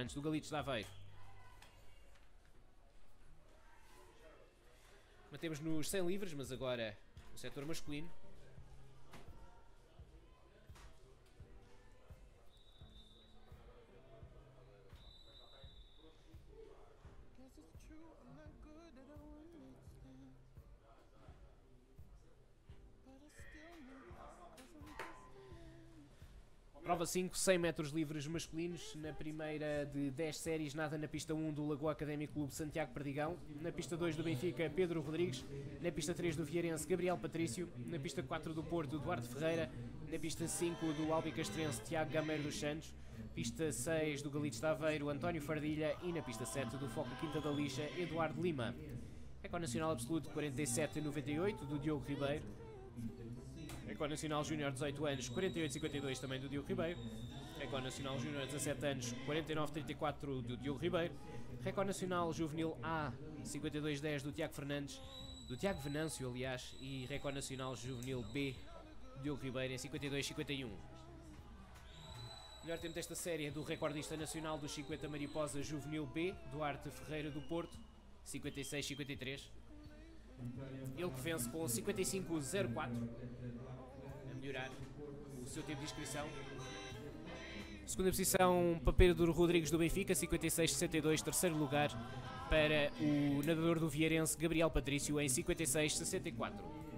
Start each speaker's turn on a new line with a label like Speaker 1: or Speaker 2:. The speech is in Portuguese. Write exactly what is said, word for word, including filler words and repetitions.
Speaker 1: Fernandes do Galitos de Aveiro. Mantemos nos cem livres, mas agora no setor masculino. Prova cinco, cem metros livres masculinos. Na primeira de dez séries, nada na pista um do Lagoa Académico Clube Santiago Perdigão. Na pista dois do Benfica, Pedro Rodrigues. Na pista três do Vieirense, Gabriel Patrício. Na pista quatro do Porto, Eduardo Ferreira. Na pista cinco do Albicastrense, Tiago Gameiro dos Santos. Pista seis do Galitos de Aveiro, António Fardilha. E na pista sete do Foco Quinta da Lixa, Eduardo Lima. Recorde nacional absoluto quarenta e sete noventa e oito do Diogo Ribeiro. Recorde nacional júnior dezoito anos, quarenta e oito cinquenta e dois também do Diogo Ribeiro. Recorde nacional júnior dezassete anos, quarenta e nove trinta e quatro do Diogo Ribeiro. Recorde nacional juvenil A, cinquenta e dois dez do Tiago Fernandes, do Tiago Venâncio, aliás. E recorde nacional juvenil B, do Diogo Ribeiro, em cinquenta e dois cinquenta e um. Melhor tempo desta série é do recordista nacional dos cinquenta mariposa juvenil B, Duarte Ferreira do Porto, cinquenta e seis cinquenta e três. Ele que vence com cinquenta e cinco zero quatro, a melhorar o seu tempo de inscrição. Segunda posição, Papeiro do Rodrigues do Benfica, cinquenta e seis sessenta e dois. Terceiro lugar para o nadador do Vieirense, Gabriel Patrício, em cinquenta e seis sessenta e quatro.